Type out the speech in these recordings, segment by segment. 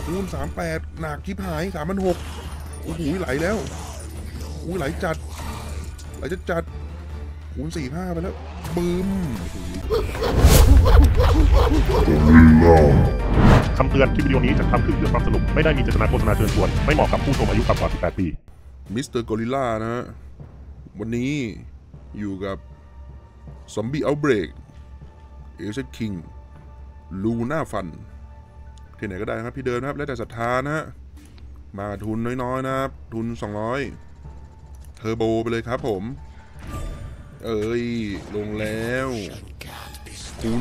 คูณ38หนักชิบหาย3,600โอ้โหไหลแล้วโอ้ไหลจัดไหลจัดคูณ45ไปแล้วบึ้มคำเตือนคลิปวิดีโอนี้จัดทำขึ้นเพื่อความสนุกไม่ได้มีเจตนาโฆษณาเชิญชวนไม่เหมาะกับผู้ชมอายุต่ำกว่า 18 ปีมิสเตอร์กอริลลานะฮะวันนี้อยู่กับซอมบี้เอาท์เบรกเอเชนคิงลูน่าฟันที่ไหนก็ได้ครับพี่เดินครับแล้วแต่ศรัทธานะฮะมาทุนน้อยๆนะครับทุน200เทอร์โบไปเลยครับผมลงแล้วคูณ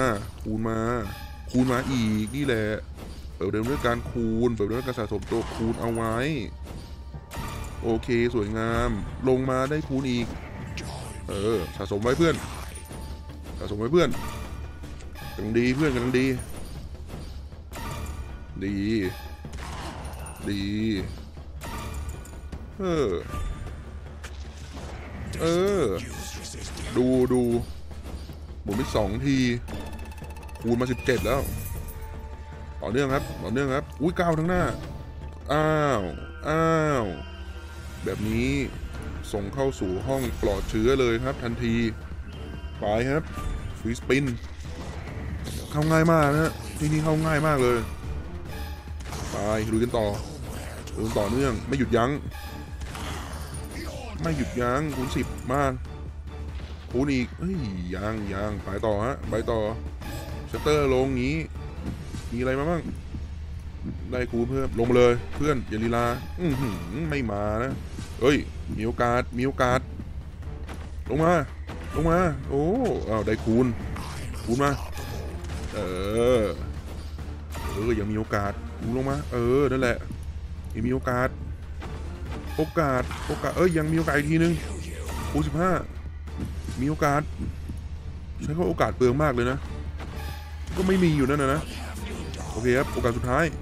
มาอีกนี่แหละเปิดเดิมด้วยการคูณเปิดด้วยการสะสมตัวคูณเอาไว้โอเคสวยงามลงมาได้คูณอีกสะสมไว้เพื่อนกำลังดีเพื่อนกำลังดีดูหมุนไป2 ทีคูณมา17แล้วต่อเนื่องครับอุ้ย9ทั้งหน้าอ้าวแบบนี้ส่งเข้าสู่ห้องปลอดเชื้อเลยครับทันทีไปครับฟรีสปินเข้าง่ายมากนะที่นี่เข้าง่ายมากเลยไปดูกันต่อเนื่องไม่หยุดยั้งคูณ10มาคูณอีกยังไปต่อฮะไปต่อชัตเตอร์ลงงี้มีอะไรมาบ้างได้คูณเพิ่มลงเลยเพื่อนอย่าลีลาไม่มานะมีโอกาสลงมาโอ้ได้คูณมายังมีโอกาสลงมานั่นแหละยังมีโอกาสยังมีโอกาสอีกทีนึงคูณ15มีโอกาสใช้คำว่าโอกาสเปลืองมากเลยนะก็ไม่มีอยู่นั่นนะโอเคครับโอกาสสุดท้าย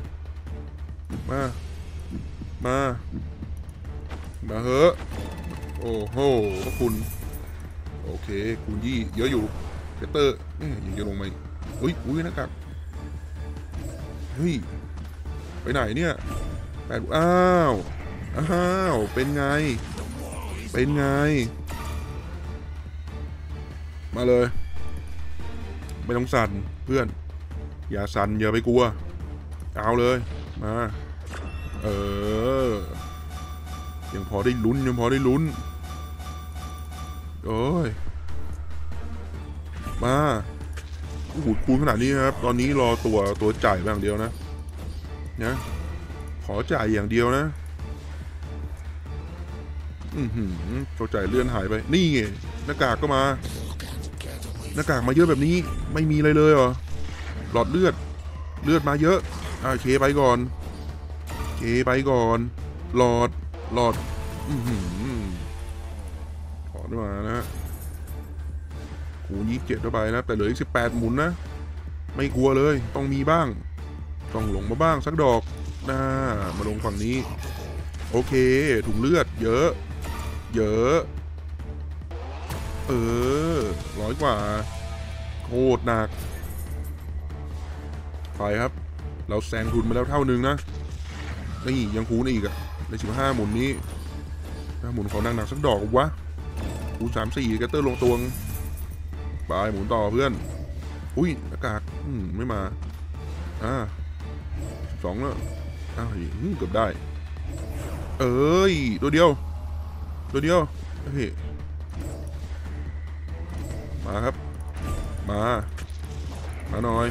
มาเฮ้โอ้โหพระคุณโอเคคูณ20เยอะอยู่เซตเตอร์ยังจะลงมาอุ้ยหน้ากากไปไหนเนี่ยอ้าวเป็นไงมาเลยไม่ต้องสั่นเพื่อนอย่าสั่นอย่าไปกลัวเอาเลยมายังพอได้ลุ้นโอ้ยมาคูณขนาดนี้ครับตอนนี้รอตัวจ่ายอย่างเดียวนะขอจ่ายอย่างเดียวนะตัวจ่ายเลื่อนหายไปนี่ไงหน้ากากก็มาเยอะแบบนี้ไม่มีอะไรเลยเหรอหลอดเลือดมาเยอะเคไปก่อนหลอดถอนมานะคูณ27เข้าไปนะแต่เหลืออีก18หมุนนะไม่กลัวเลยต้องมีบ้างต้องลงมาบ้างสักดอกมาลงฝั่งนี้โอเคถุงเลือดเยอะ100 กว่าโคตรหนักไปครับเราแซงทุนมาแล้วเท่านึงนะนี่ยังคูณอีกใน15หมุนนี้หมุนขอหนักสักดอกวะคูณ34กระเตอร์ลงตวงไปหมุนต่อเพื่อนอุ้ยหน้ากากไม่มา2แล้วเกือบได้ตัวเดียวมาครับมาหน่อย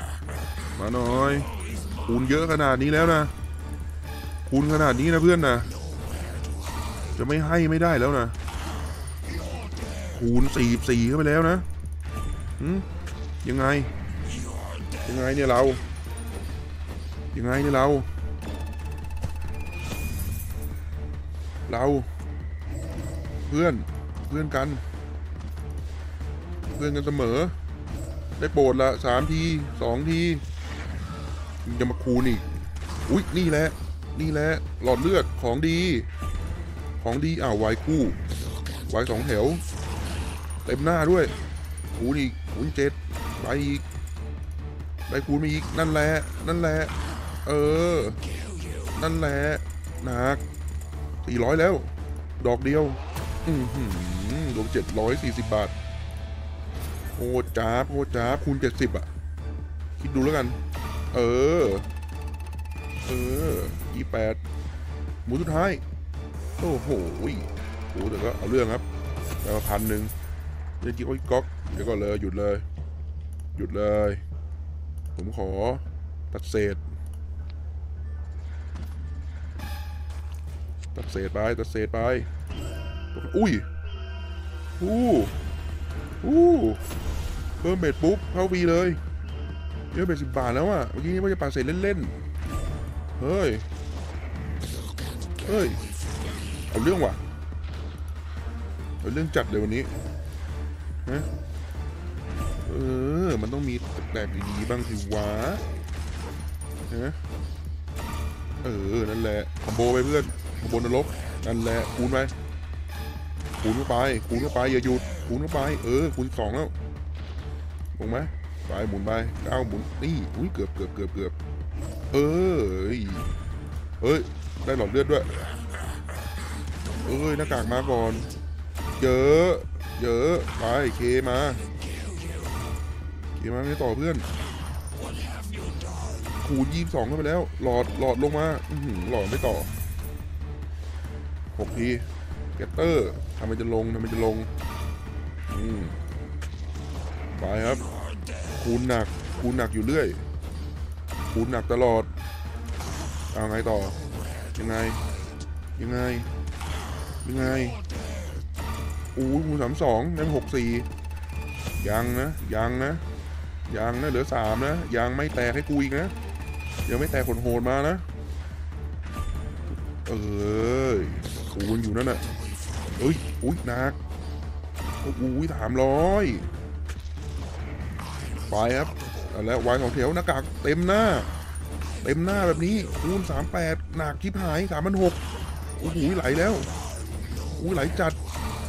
คูณเยอะขนาดนี้แล้วนะเพื่อนนะจะไม่ได้แล้วนะคูณ44เข้าไปแล้วนะยังไงเนี่ยเราเพื่อนกันเสมอได้โปรดละ3 ที 2 ทีจะมาคูณอีกอุ๊ยนี่แหละหลอดเลือดของดีวายคู่วาย2 แถวเต็มหน้าด้วยคูณอีกคูณ7ไปอีกได้คูณมาอีกนั่นแหละเออนั่นแหละหนัก400แล้วดอกเดียวรวม740 บาทโอ้จ้าบโอ้จ้าบคูณ70อ่ะคิดดูแล้วกันเออ28หมูสุดท้ายโอ้โหแต่ก็เอาเรื่องครับแต่ว่า1,000เดี๋ยวกิ๊กโอ้ยก๊อกเดี๋ยวก็เลยหยุดเลยผมขอตัดเศษไปอุ้ยเพิ่มเบ็ดปุ๊บเข้าฟรีเลยเยอะเบ็ด10 บาทแล้วอ่ะเมื่อกี้นี้ว่าจะปาเศษเล่นๆเฮ้ยเอาเรื่องว่ะเอาเรื่องจัดเลยวันนี้ฮะมันต้องมีแปลกๆดีๆบ้างสิวะฮะนั่นแหละคอมโบไปเพื่อนคอมโบนรกนั่นแหละคูณเข้าไปอย่าหยุดคูณเข้าไปคูณ2แล้วลงไหมไปหมุนไป9หมุนนี่อุ้ยเกือบได้หลอดเลือดด้วยหน้ากากมาก่อนเยอะไปเคมาไม่ต่อเพื่อนคูณ22เข้าไปแล้วหลอดลงมาหลอดไม่ต่อ6 ทีแกตเตอร์ทำไมจะลงไปครับคูณหนักอยู่เรื่อยคูณหนักตลอดเอาไงต่อยังไงคูณ32ได้64ยังนะเหลือ3นะยังไม่แตกให้กูอีกนะยังไม่แตกโหดมานะคูณอยู่นั่นน่ะหนัก300ไปครับแล้ววาย2 แถวหน้ากากเต็มหน้าแบบนี้คูณ38หนักที่หาย3,600ไหลแล้วไหลจัด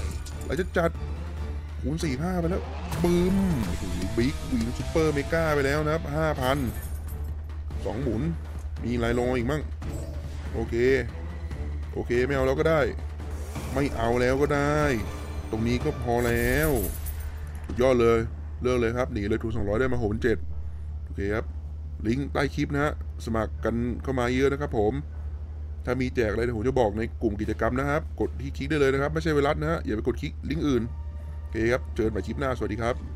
คูณ45ไปแล้วบึ้มบิ๊กวิงซุปเปอร์เมกาไปแล้วนะครับ 5,000 2 หมุนมีลายลงอีกมั่งโอเคไม่เอาแล้วก็ได้ตรงนี้ก็พอแล้วสุดยอดเลยเลิกเลยครับหนีเลยทุน200ได้มา6,700โอเคครับลิงก์ใต้คลิปนะฮะสมัครกันเข้ามาเยอะนะครับผมถ้ามีแจกอะไรผมจะบอกในกลุ่มกิจกรรมนะครับกดที่คลิกได้เลยนะครับไม่ใช่ไวรัสนะฮะอย่าไปกดคลิกลิงก์อื่นโอเคครับเจอกันใหม่คลิปหน้าสวัสดีครับ